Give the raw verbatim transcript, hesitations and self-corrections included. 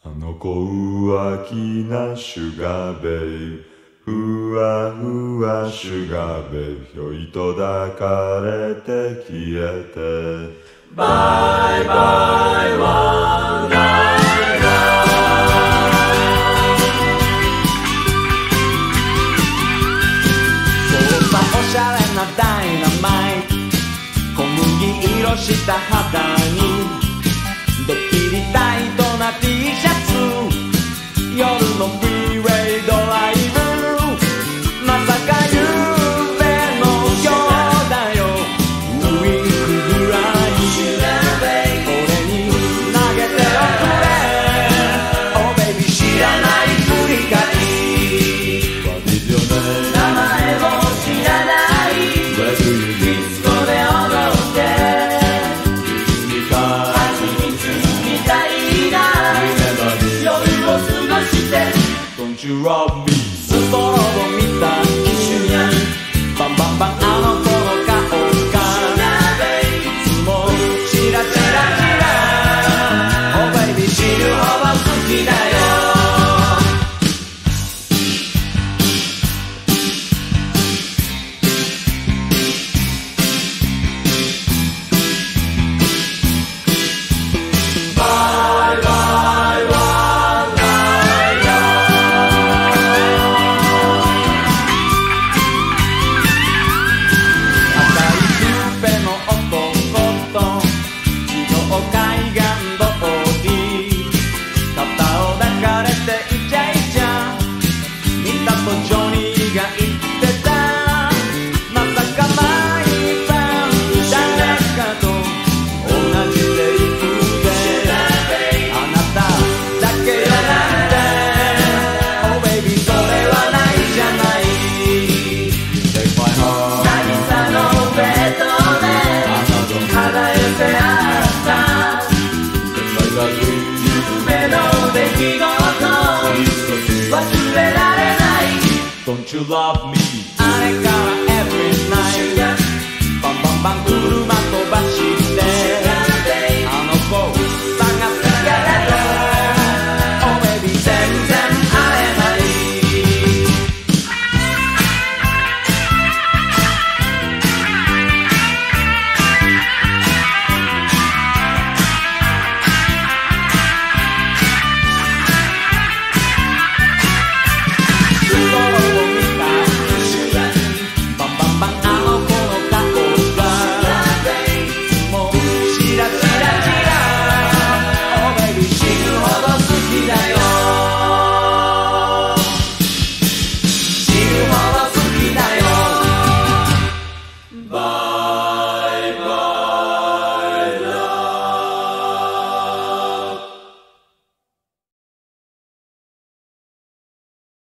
の子浮気なシュガーベイふわふわシュガーベイひょいと抱かれて消えてバイバイワンナイトそうさおしゃれなダイナマイト小麦色した肌にドッキリタイトな T シャツ夜のフリーウェイドライブまさか夢の今日だよウインクぐらい俺に投げておくれ Oh baby 知らないふりがいい What is your name? 名前も知らない Where do you ディ live? スコで踊って蜂蜜みたいな Remember me 夜を過ごして Don't you rob me ストロボ見た君バンバンバンあの子の顔がいつもチラチラチラ Oh baby 知るほど好きだよ Don't you love me? あれから every night バンバンバン車飛ばし